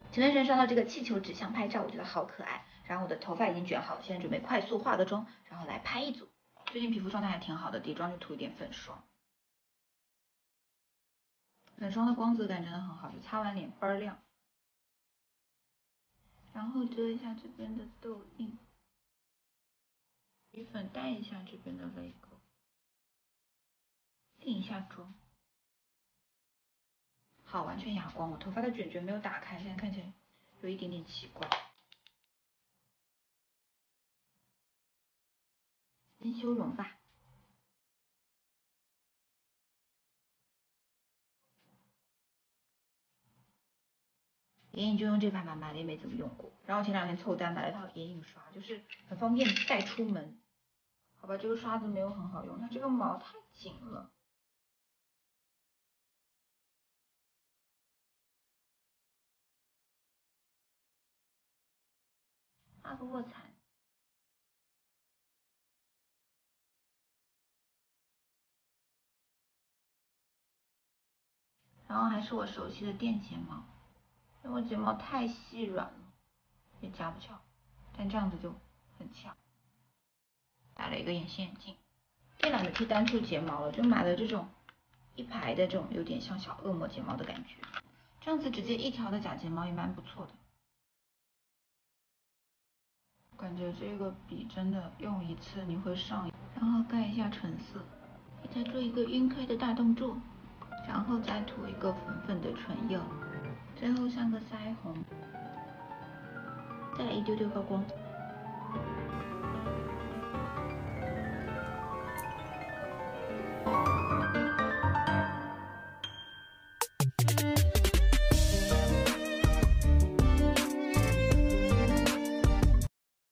前段时间刷到这个气球纸箱拍照，我觉得好可爱。然后我的头发已经卷好了，现在准备快速化个妆，然后来拍一组。最近皮肤状态还挺好的，底妆就涂一点粉霜。粉霜的光泽感真的很好，就擦完脸倍儿亮。然后遮一下这边的痘印，余粉带一下这边的泪沟，定一下妆。好，完全哑光。我头发的卷卷没有打开，现在看起来有一点点奇怪。先修容吧。眼影就用这盘吧，买了也没怎么用过。然后前两天凑单买了套眼影刷，就是很方便带出门。好吧，这个刷子没有很好用，它这个毛太紧了。画个卧蚕。然后还是我熟悉的电睫毛，因为我睫毛太细软了，也夹不翘，但这样子就很翘。戴了一个隐形眼镜，也懒得贴单处睫毛了，就买了这种一排的这种有点像小恶魔睫毛的感觉，这样子直接一条的假睫毛也蛮不错的。感觉这个笔真的用一次你会上瘾。然后盖一下唇色，再做一个晕开的大动作，然后再涂一个粉粉的唇釉，最后上个腮红，再来一丢丢高光。